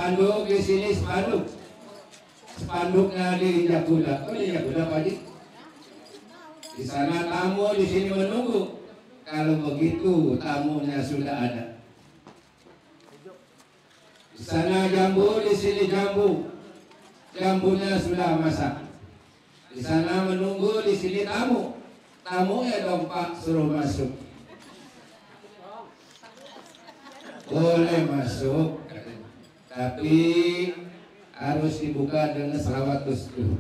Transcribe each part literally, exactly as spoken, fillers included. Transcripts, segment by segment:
spanduk di sini spanduk. Spanduknya diinjak kuda. Oh diinjak kuda Pak Haji? Di sana tamu, di sini menunggu. Kalau begitu tamunya sudah ada. Di sana jambu, di sini jambu. Jambunya sudah masak. Di sana menunggu, di sini tamu. Tamunya dong Pak, suruh masuk. Boleh masuk, tapi harus dibuka dengan selawat Gustur.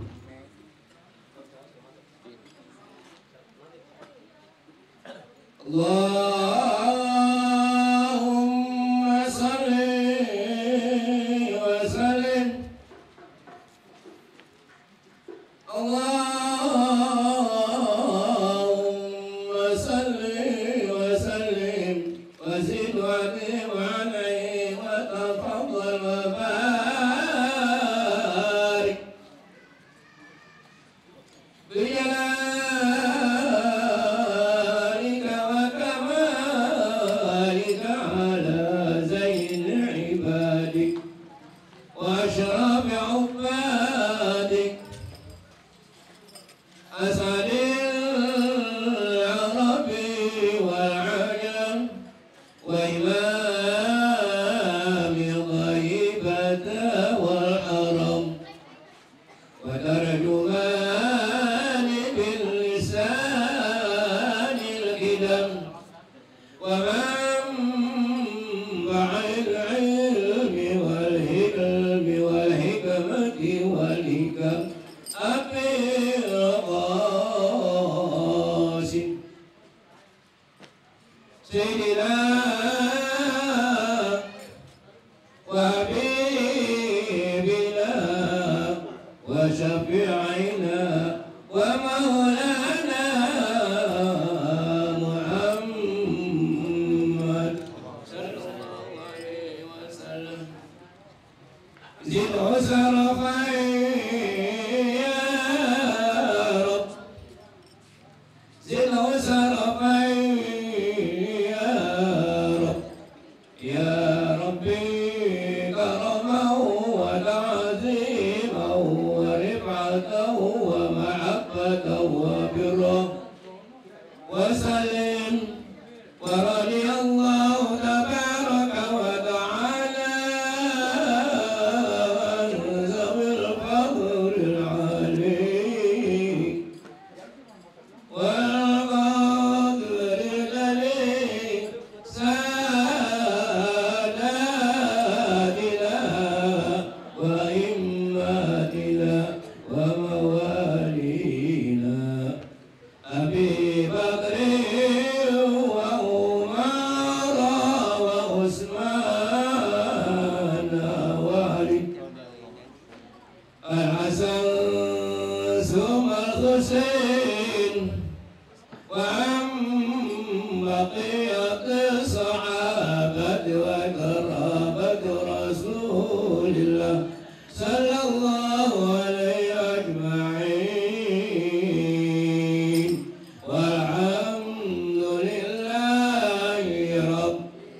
Allahumma salli wa sallim. Allahumma salli wa sallim wa zid wa dim alayhi wa tafaddal wa barik bijalalika wa kamalika ala zain ibadik wa ashrafi ubadik asadil arabi wal ajam wa imami ghaibata wal haram wa tarjumani bil lisanil hidam wa manba'il ilmi wal hilmi wal hikmati wal hikam Abil Qasim Sayyidina wa habibina wa syafi'ina wa maulana Muhammad sallallahu alaihi wasallam zid usrafai وسلم ورضي الله تبارك وتعالى عن ذوي الفضل العلي والقدر الجليل ساداتنا وإماتنا وموالينا أبي بكر وعمر وعثمان وعلي الحسن ثم الحسين وعن بقية الصحابة وقرابة رسول الله صلى الله عليه أجمعين والحمد لله رب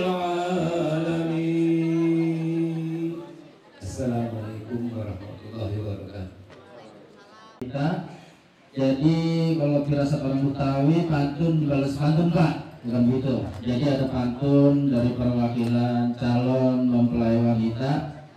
العالمين. Assalamualaikum warahmatullahi wabarakatuh. Kita jadi kalau firasat orang Betawi pantun dibalas pantun Pak, bukan gitu. Jadi ada pantun dari perwakilan calon mempelai wanita.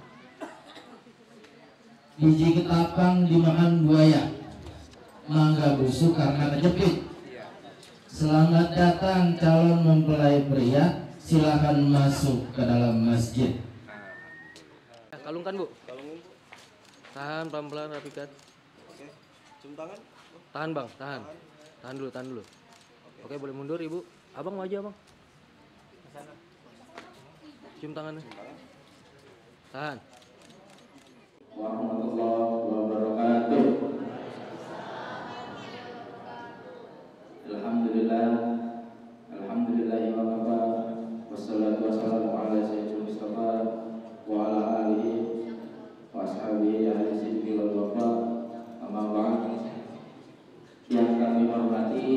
Biji ketapang dimakan buaya, mangga busuk karena kejepit. Selamat datang calon mempelai pria, silahkan masuk ke dalam masjid. Kalungkan Bu. Tahan pelan-pelan rapikan. Oke, cium tangan. Tahan Bang, tahan. Tahan dulu, tahan dulu. Oke, boleh mundur Ibu. Abang maju Abang. Cium tangannya. Tahan. Warahmatullahi wabarakatuh. Alhamdulillah, alhamdulillahi wa kafa, wassalatu wassalamu ala sayyidil Mustafa wa ala alihi wa ashabihi ahli sidqi wal wafa. Amma ba'd. Yang kami hormati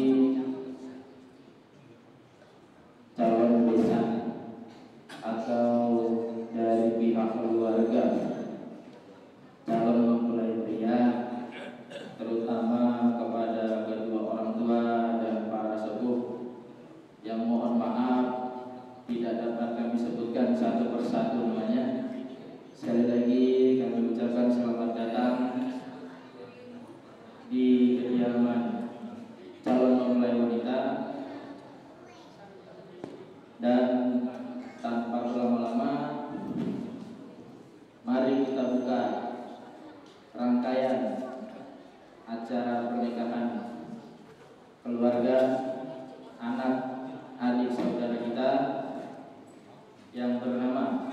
calon besan atau dari pihak keluarga kediaman calon mempelai wanita. Dan tanpa berlama-lama, mari kita buka rangkaian acara pernikahan keluarga, anak, adik saudara kita yang bernama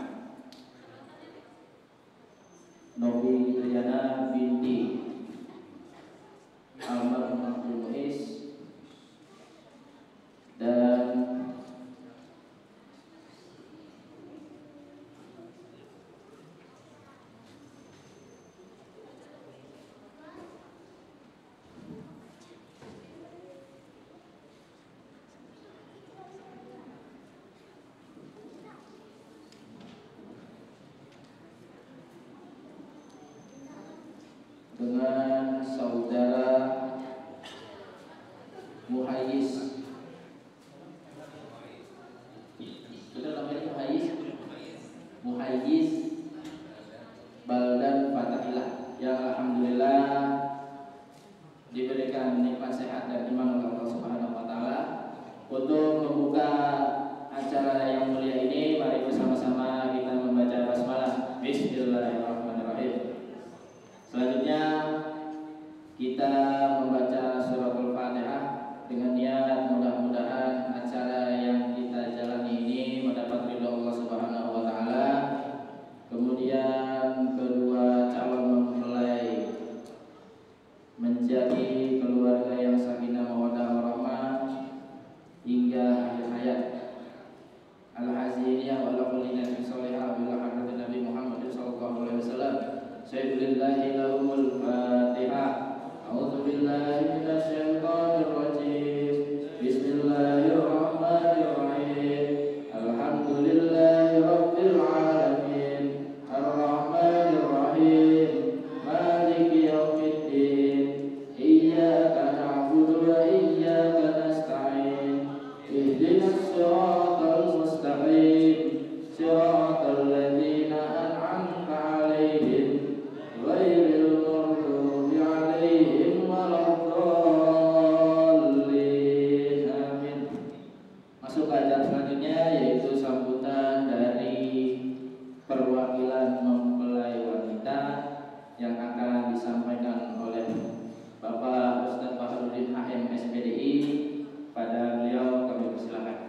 Novi Triana binti almarhum Abdul Muiz dan dengan saudara Muhayyiz. Sudah namanya Muhayyiz? Muhayyiz Baldan Fatahillah, yang alhamdulillah diberikan nikmat sehat dan iman oleh Allah Subhanahu wa taala. Untuk membuka acara yang mulia ini, mari bersama-sama kita membaca basmalah. Bismillahirrahmanirrahim. Selanjutnya kita membaca surah Al-Fatihah dengan niat mudah-mudahan acara yang kita jalani ini mendapat ridho Allah Subhanahu wa taala. Kemudian kedua calon mempelai menjadi keluarga yang sakinah mawaddah warahmah hingga akhir hayat. Al-Haziniyah wa la kulli nafsin salihah bila hadratin Nabi Muhammad sallallahu alaihi wasallam. Sayyidillah lahumul Fatihah. A'udzu billahi minasy syaithanir rajim. Bismillahirrahmanirrahim. Alhamdulillahi rabbil alamin. Arrahmanir rahim. Maliki yaumiddin. Iyyaka na'budu wa iyyaka nasta'in. Ihdinas siratal mustaqim. Siratal ladzina an'amta 'alaihim ghairil maghdubi 'alaihim waladdallin. Amin. Masuk ke acara selanjutnya, yaitu sambutan dari perwakilan mempelai wanita yang akan disampaikan oleh Bapak Ustadz Baharudin H M S P D I. Pada beliau kami persilakan.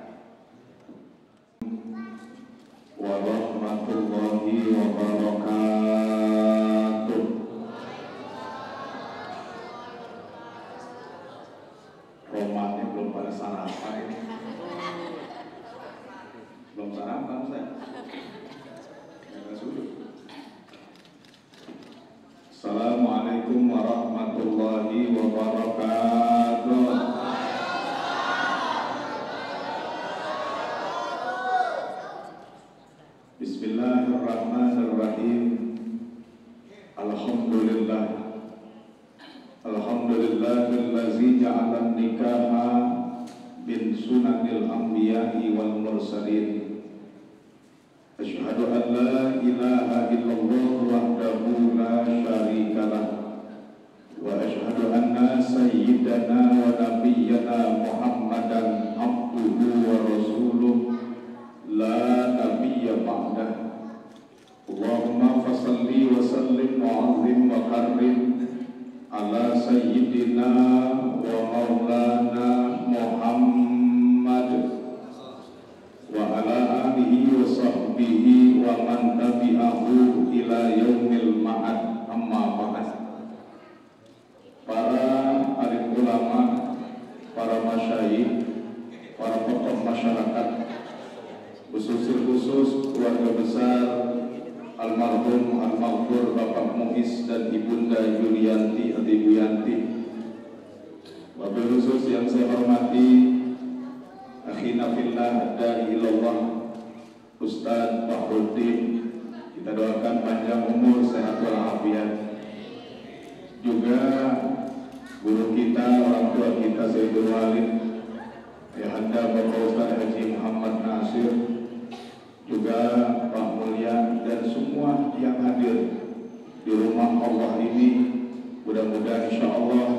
Warahmatullahi wabarakatuh. Romannya belum pada sarapan ini. Belum sarapan saya. Enggak sudah. Assalamualaikum warahmatullahi wabarakatuh. Bismillahirrahmanirrahim. Alhamdulillah. Alhamdulillahillazi ja'ala nikaha bin sunanil anbiya'i wal mursalin. Asyhadu an la ilaha illallah wahdahu la syarikalah. Wa asyhadu anna sayyidana wa nabiyyana Muhammadan abduhu wa rasuluh la nabiyya ba'dah. Allahumma fasalli wa sallim wa azim wa karrim ala sayyidina wa maulana Muhammad wa ala alihi wa sahbihi wa man tabi'ahu ila yaumil ma'ad. Amma ba'd. Para alim ulama, para masyayikh, para tokoh masyarakat, khusus-khusus keluarga besar almarhum al-maghfur Bapak Muiz dan Ibunda Yulianti atau Ibu Yanti. Wabil khusus yang saya hormati akhina fillah dari ilallah Ustadz Bahrudin, kita doakan panjang umur, sehat walafiat. Juga guru kita, orang tua kita Sayyidul Walid Ayahanda Bapak Ustadz Haji Muhammad Nasir, juga Pak Mulya dan semua yang hadir di rumah Allah ini. Mudah-mudahan insya Allah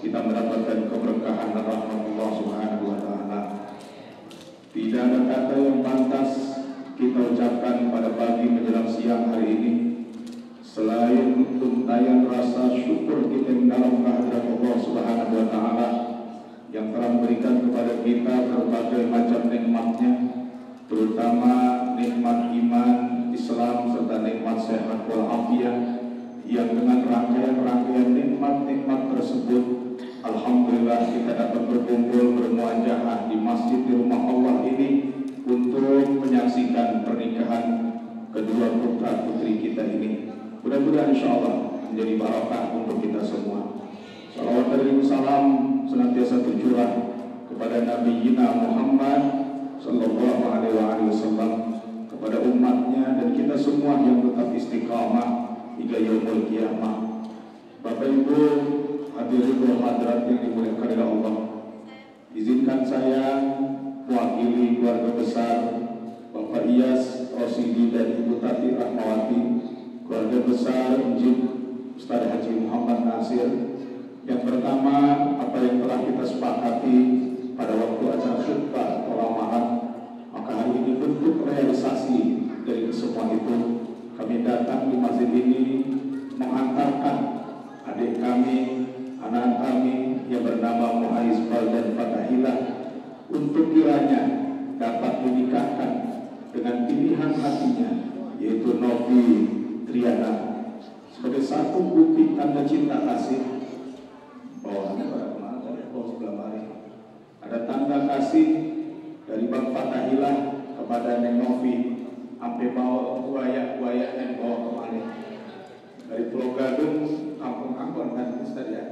kita mendapatkan keberkahan dan rahmat Allah Subhanahu wa taala. Tidak ada kata yang pantas kita ucapkan pada pagi menjelang siang hari ini selain untayan rasa syukur kita yang dalam kehadirat Allah Subhanahu wa taala yang telah memberikan kepada kita berbagai macam nikmatnya, terutama nikmat iman, Islam serta nikmat sehat walafiat, yang dengan rangkaian-rangkaian nikmat-nikmat tersebut alhamdulillah kita dapat berkumpul bermuajahah di masjid di rumah Allah ini untuk menyaksikan pernikahan kedua putra putri kita ini. Mudah-mudahan insyaallah menjadi barakah untuk kita semua. Salawat dan salam senantiasa tercurah kepada Nabi Yina Muhammad sallallahu alaihi wasallam, kepada umatnya dan kita semua yang tetap istiqamah hingga yaumul kiamah. Bapak Ibu hadirin dan hadirat yang dimuliakan oleh Allah, izinkan saya mewakili keluarga besar Bapak Iyas Rosidi dan Ibu Tati Rahmawati, keluarga besar Injil Ustaz Haji Muhammad Nasir, yang pertama apa yang telah kita sepakati pada waktu acara khutbah atau lamaran, maka hari ini bentuk realisasi dari semua itu. Kami datang di masjid ini mengantarkan adik kami, anak kami yang bernama Muhaiz dan Fatahilah untuk kiranya dapat dinikahkan dengan pilihan hatinya, yaitu Novi Triana, sebagai satu bukti tanda cinta kasih. Bawaannya pada kemana? Oh, sebelah mari. Ada tanda kasih dari Bang Fatahilah kepada Neng Novi, sampai bawa buaya-buaya yang bawa kemari dari Pulau Gadung, Kampung Angkon kan Ustaz ya,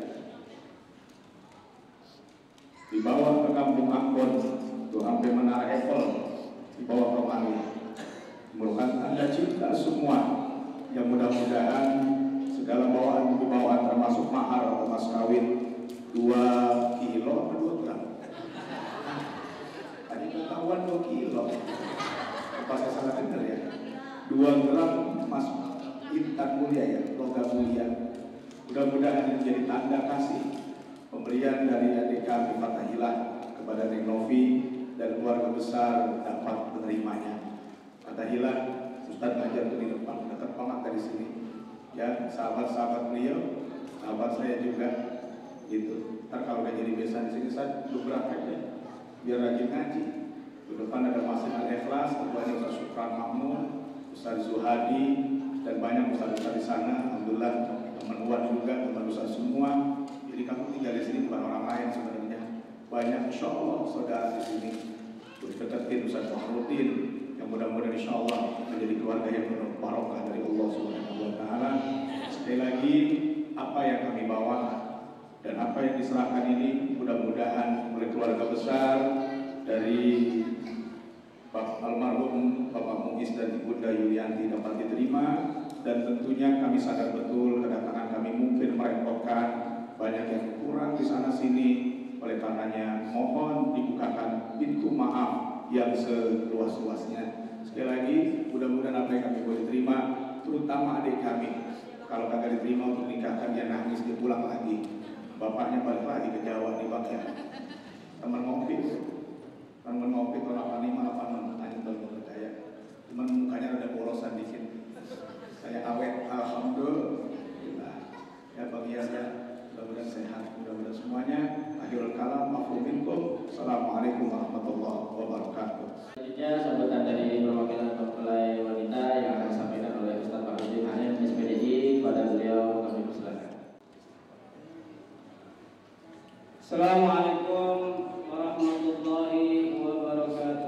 dibawa ke Kampung Angkon tuh sampai Menara Eiffel, dibawa kemari, merupakan tanda cinta semua. Yang mudah-mudahan segala bawaan bawaan termasuk mahar atau mas kawin dua kilo atau dua gram. Tadi ketahuan dua kilo. Apa saya salah dengar ya? Dua gram emas intan mulia ya, logam mulia. Mudah-mudahan ini menjadi tanda kasih pemberian dari adik kami Fatahilah kepada Neng Novi dan keluarga besar dapat menerimanya. Fatahilah, Ustaz ngajar di depan, dekat banget dari sini. Ya, sahabat-sahabat beliau, sahabat saya juga, gitu. Ntar kalau udah jadi biasa di sini, Ustaz, lu praktek biar rajin ngaji. Di depan ada Masjid Al-Ikhlas, ketuanya Ustaz Syukran Mahmud, Ustaz Zuhadi, dan banyak ustaz-ustaz di sana. Alhamdulillah, teman Wan juga, teman ustaz semua. Jadi kamu tinggal di sini bukan orang lain sebenarnya. Banyak insya Allah saudara di sini. Deketin Ustaz Muhammadin, yang mudah-mudahan insya Allah menjadi keluarga yang penuh barokah dari Allah Subhanahu wa taala. Sekali lagi, apa yang kami bawa dan apa yang diserahkan ini mudah-mudahan oleh keluarga besar dari Bapak almarhum Bapak Muiz dan Ibunda Yulianti dapat diterima, dan tentunya kami sadar betul kedatangan kami mungkin merepotkan, banyak yang kurang di sana sini. Oleh karenanya mohon dibukakan pintu maaf yang seluas-luasnya. Sekali lagi, mudah-mudahan apa yang kami boleh terima, terutama adik kami, kalau kagak diterima untuk nikahkan dia nangis, dia pulang lagi. Bapaknya balik lagi ke Jawa nih Bang ya. Teman ngopi, teman ngopi tahun delapan lima delapan enam, tanya kalau mau percaya. Cuman mukanya ada borosan dikit. Saya awet, alhamdulillah. Ya Bang Yas ya, mudah-mudahan sehat, mudah-mudahan semuanya. Akhirul kalam, ma'fu minkum. Assalamualaikum warahmatullahi wabarakatuh. Selanjutnya sambutan dari perwakilan mempelai wanita yang akan disampaikan oleh Ustaz Fahrudin Hanim S P D I. Pada beliau kami persilakan. Assalamualaikum warahmatullahi wabarakatuh.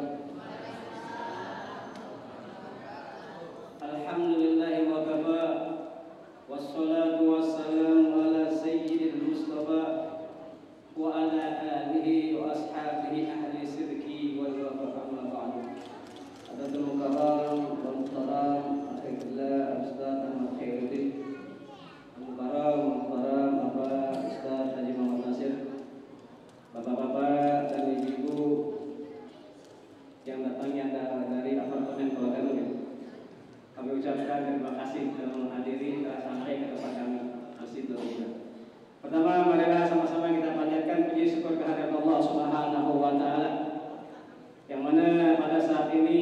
Alhamdulillahi wa kafa, wassalatu wassalamu ala sayyidil mustafa wa ala alihi wa ashabihi ahli sidqi wal wafa amma ba'du. Adatul mukarram wal muhtaram akhillah Ustaz Ahmad Khairuddin, mukarram muhtaram Bapak Ustaz Haji Muhammad Nasir, bapak-bapak dan ibu-ibu yang datangnya dari apartemen Keluarga, kami ucapkan terima kasih telah menghadiri telah sampai ke tempat kami. Masih belum. Pertama, marilah sama-sama kita ini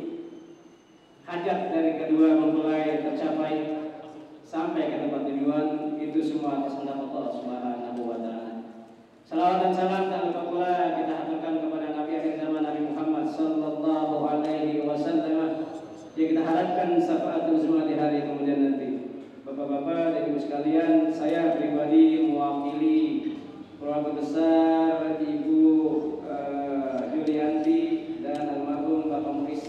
hajat dari kedua mempelai tercapai sampai ke tempat tujuan, itu semua atas kehendak Allah Subhanahu wa taala. Salawat dan salam tak lupa pula kita aturkan kepada Nabi akhir zaman Nabi Muhammad sallallahu alaihi wasallam yang kita harapkan syafaatul semua di hari kemudian nanti. Bapak-bapak dan ibu sekalian, saya pribadi mewakili keluarga besar Ibu uh, Julianti dan almarhum Bapak Muiz.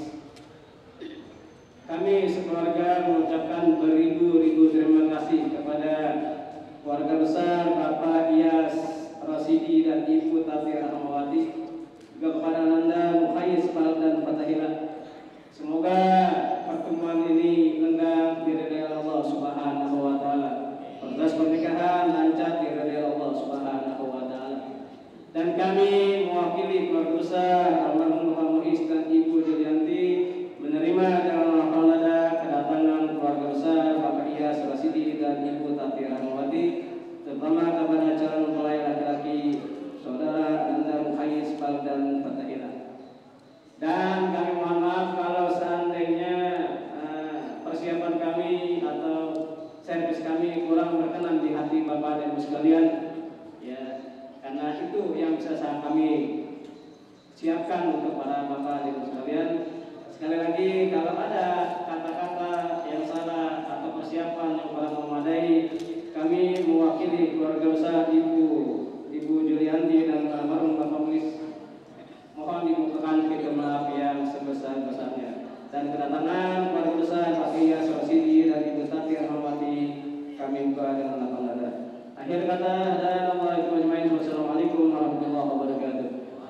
Kami sekeluarga mengucapkan beribu-ribu terima kasih kepada keluarga besar Bapak Iyas Rasidi dan Ibu Tati Rahmawati, juga kepada Nanda Mukhayis Fal dan Fatahila. Semoga pertemuan ini lengkap diridai Allah Subhanahu wa taala. Proses pernikahan lancar diridai Allah Subhanahu wa taala. Dan kami mewakili keluarga besar almarhum Bapak Muiz dan Ibu Julianti menerima dengan lapang kedatangan keluarga besar Bapak Iyas Rasidi dan Ibu Tati Rahmawati, terutama kepada calon mempelai laki-laki saudara Nanda Mukhayis Fal dan Fatahila. Dan kami mohon maaf kalau seandainya uh, persiapan kami atau servis kami kurang berkenan di hati Bapak dan Ibu sekalian, ya, karena itu yang bisa kami siapkan untuk para Bapak dan Ibu sekalian. Sekali lagi, kalau ada kata-kata yang salah atau persiapan yang kurang memadai, kami mewakili keluarga besar Ibu Ibu Julianti dan almarhum Bapak Muiz, mohon dibukakan pintu maaf yang sebesar-besarnya. Dan kedatangan keluarga besar Pak Iyas Rasidi dan Ibu Tati Rahmawati kami buka dengan lapang dada. Akhir kata, dan Wassalamualaikum warahmatullahi wabarakatuh.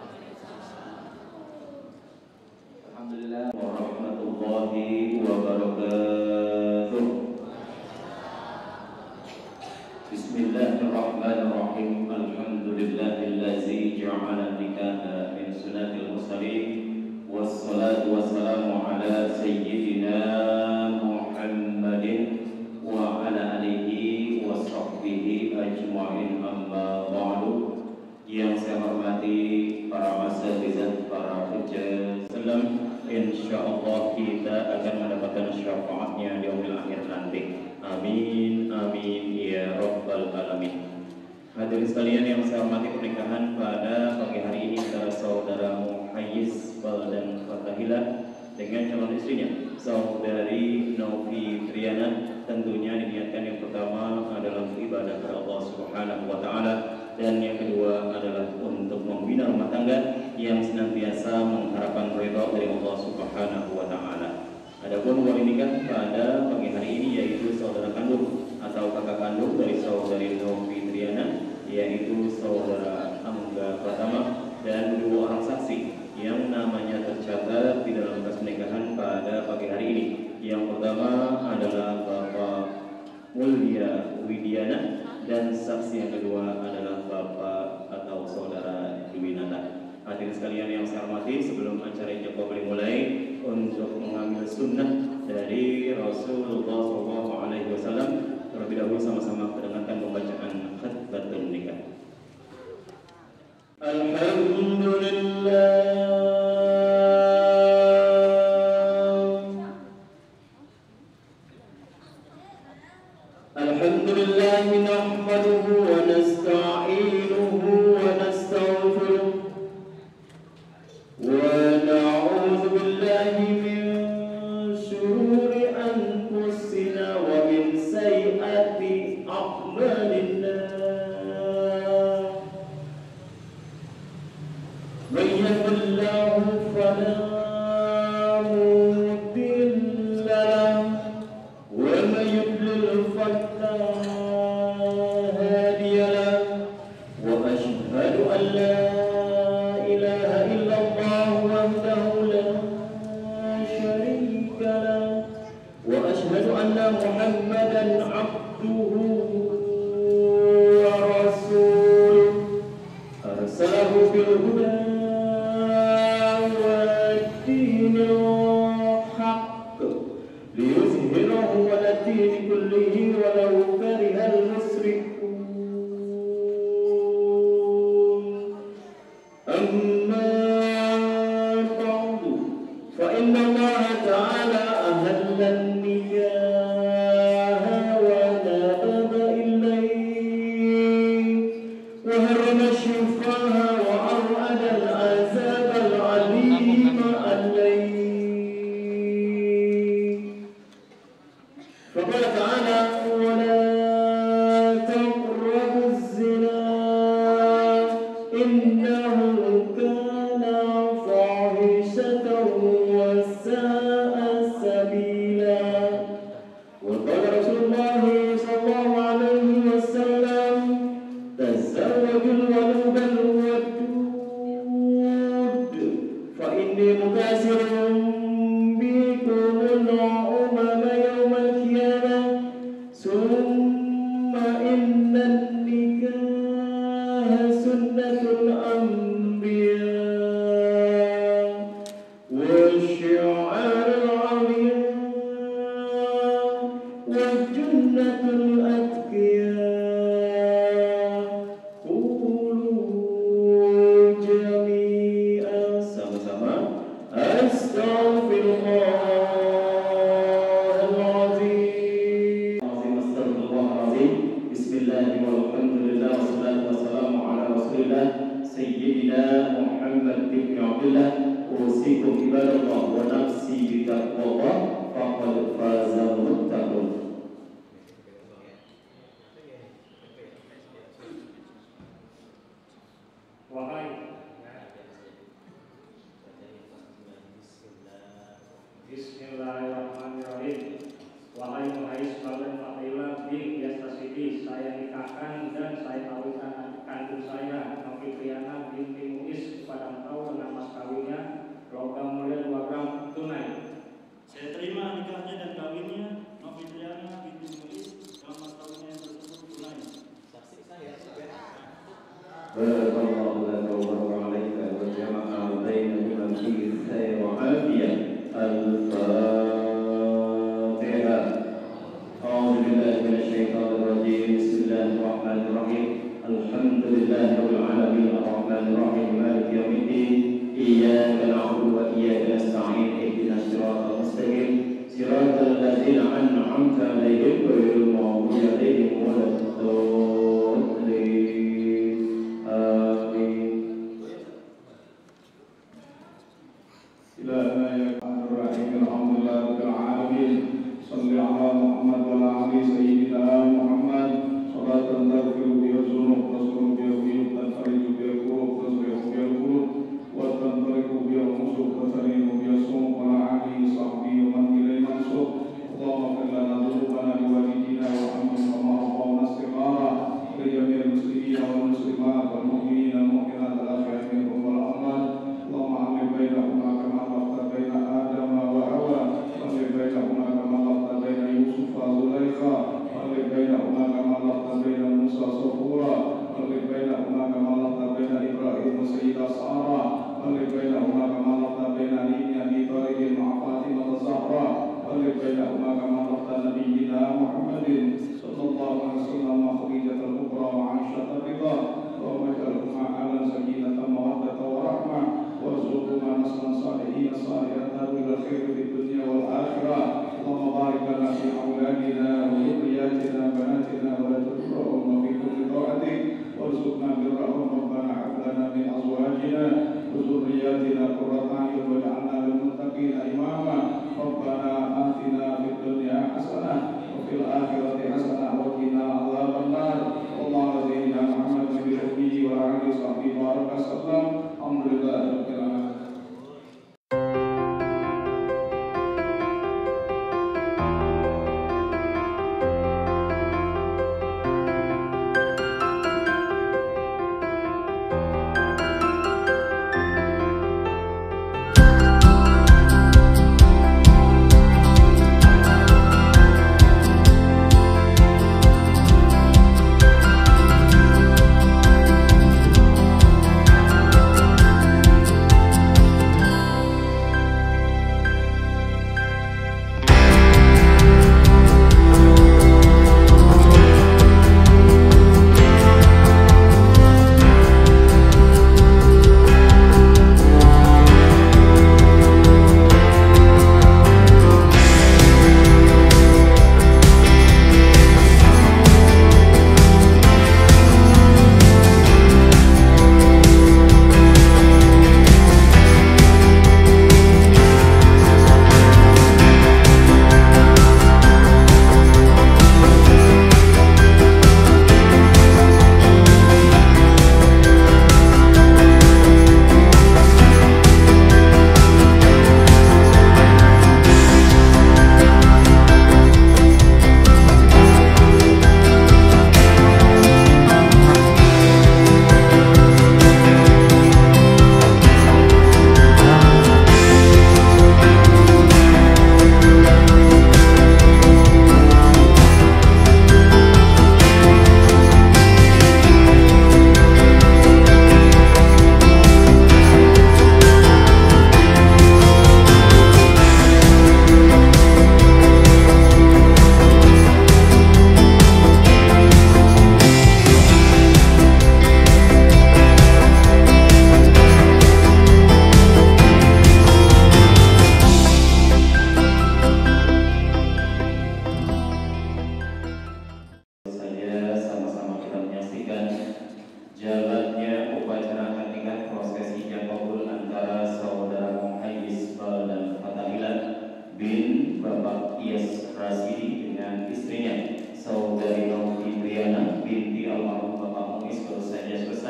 Alhamdulillah warahmatullahi wabarakatuh. Bismillahirrahmanirrahim. Alhamdulillahillazi ja'ala nikaha min sunatil mursalin, wassalatu wassalamu ala sayyidina Muhammadin wa ala alihi wa sahbihi ajma'in, amma ba'du. Yang saya hormati para masjid, para hujjah salam, insyaallah kita akan mendapatkan syafaatnya di yaumil akhir nanti. Amin amin ya rabbal alamin. Hadirin sekalian yang saya hormati, pernikahan pada pagi hari ini antara saudara Mukhayis Fal dan Fatahila dengan calon istrinya saudari Novi Triana tentunya diniatkan yang pertama adalah ibadah kepada Allah Subhanahu wa taala, dan yang kedua adalah untuk membina rumah tangga yang senantiasa mengharapkan ridha dari Allah Subhanahu wa taala. Adapun wali nikah pada pagi hari ini yaitu saudara kandung atau kakak kandung dari saudari Novi Triana, yaitu saudara Angga Pratama, dan dua orang saksi yang namanya tercatat di dalam berkas pernikahan pada pagi hari ini. Yang pertama adalah Bapak Mulia Widiana, dan saksi yang kedua adalah Bapak atau saudara Dwinata. Hadirin sekalian yang saya hormati, sebelum acara ini boleh mulai, untuk mengambil sunnah dari Rasulullah shallallahu alaihi wasallam, terlebih dahulu sama-sama mendengarkan pembacaan khutbatul nikah. Alhamdulillah, Alhamdulillah, nahmaduhu wa nasta'inuhu wa nastaghfiruh wa na'udzu billahi min shururi anfusina wa min sayyiati a'malina. Man yahdihillahu fala mudilla lahu wa man yudlil fala hadiya lahu. Wa ashhadu an la ilaha illallah wahdahu la syarika lahu wa ashhadu anna Muhammadan abduhu wa rasuluh arsalahu bil huda wa dinil haqq liyuzhirahu ala dini kullihi walau karihal musyrikun. Amma ba'du, fa وبالغلوب الودود فإني مكاسر بكم الأمم يوم القيامة ثم إن النكاح سنة الأنبياء والشعار العليا والجنة الأتقياء قولوا جميعا sama-sama Astaghfirullah al-azim Astaghfirullahalazim Bismillah walhamdulillah wassalatu wassalamu ala rasulillah Sayyidina Muhammad ibn Abdullah Usikum ibadallah wa nafsi bitaqwallah faqad faza muttaqun. Wahai Bismillahirrahmanirrahim. Wahai Muhais Balan Fadilah bin Biasa Sidi, saya nikahkan dan saya kawinkan adik kandung saya Novitriana binti Muiz kepada engkau dengan mas kawinnya logam mulia dua gram tunai. Saya terima nikahnya dan kawinnya Novitriana binti Muiz dengan mas kawinnya tersebut tunai. Saksi saya. Barakallahu laka wa baraka wa jama'a bainana fi khair wa afiyah. Al-Fatihah. A'udzu billahi minasy syaithanir rajim. Bismillahirrahmanirrahim. Alhamdulillahirabbil alamin arrahmanir rahim maliki yaumiddin. Iyyaka na'budu wa iyyaka nasta'in. Ihdinas siratal mustaqim. Siratal ladzina an'amta 'alaihim ghairil maghdubi 'alaihim waladdallin.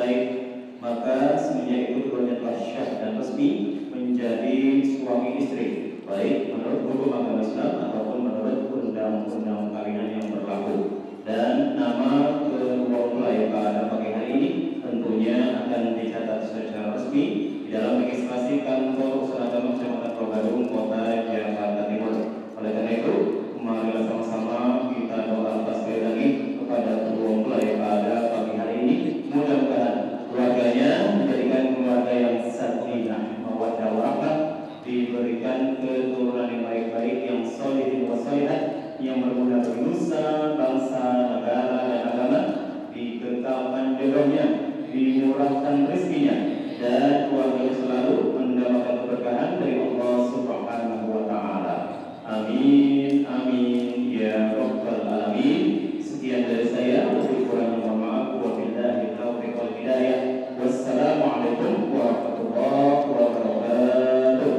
baik, maka semenjak itu keduanya telah syah dan resmi menjadi suami istri, baik menurut hukum agama Islam ataupun menurut undang-undang perkawinan yang berlaku. Dan nama kedua mempelai pada pagi hari ini tentunya akan dicatat secara resmi di dalam registrasi kantor urusan agama Kecamatan Pulau Gadung, Kota Jakarta Timur. Oleh karena itu, marilah sama-sama kita doa sekali lagi kepada kedua mempelai pada pagi hari ini. Mudah-mudahan keluarganya menjadikan keluarga yang sakinah, mawaddah warahmah, diberikan keturunan yang baik-baik, yang sholihin wa sholihat, yang berguna bagi nusa, bangsa, negara, dan agama, dikekalkan jodohnya, dimurahkan rezekinya, dan keluarga selalu mendapatkan keberkahan dari Allah Subhanahu wa Ta'ala. Amin, amin, ya Rabbal Alamin. Sekian dari saya, lebih kurangnya mohon maaf. Wabillahi taufiq wal hidayah. Wassalamualaikum warahmatullahi wabarakatuh.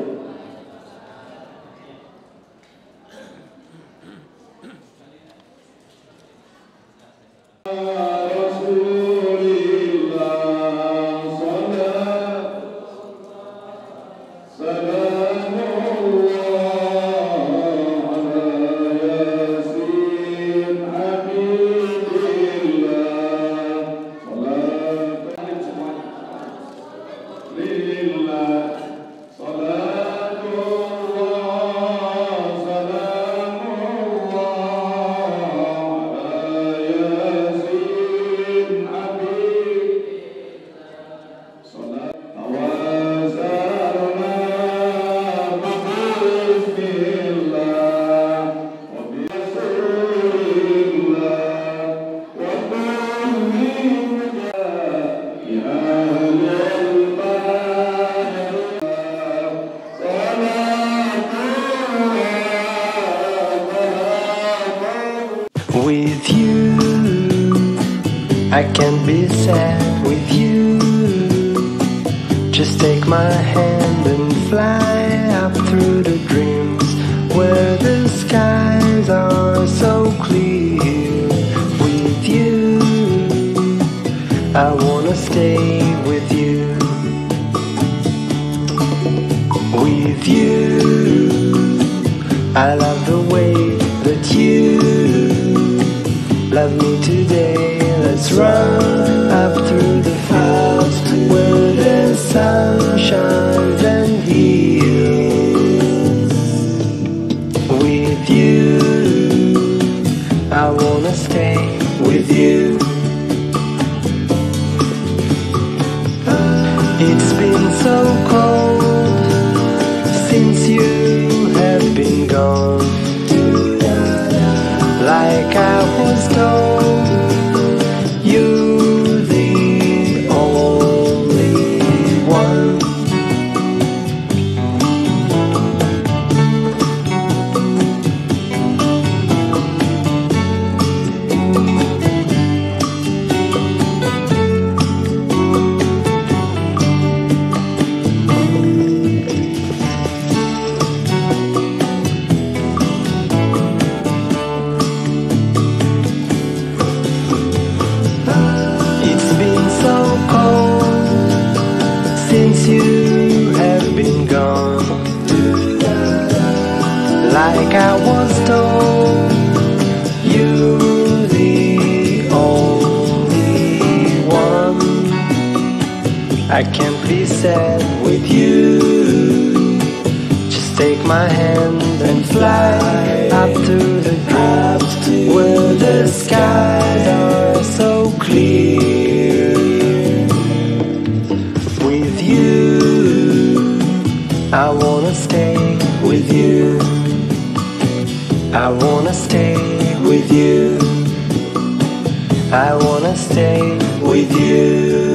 With you, I can't be sad with you. Just take my hand and fly up through the dreams where the skies are so clear. With you, I wanna stay with you. With you, I love the way that you love me today. Let's run up through the fields where the sun shines and heals. With you, I wanna stay with you. It's been so cold since you have been gone. Like I was told, you're the only one. Like I was told, you're the only one. I can't be sad with you. Just take my hand and fly up to the dreams where the skies are so clear. With you, I wanna stay with you. I wanna stay with you. I wanna stay with you.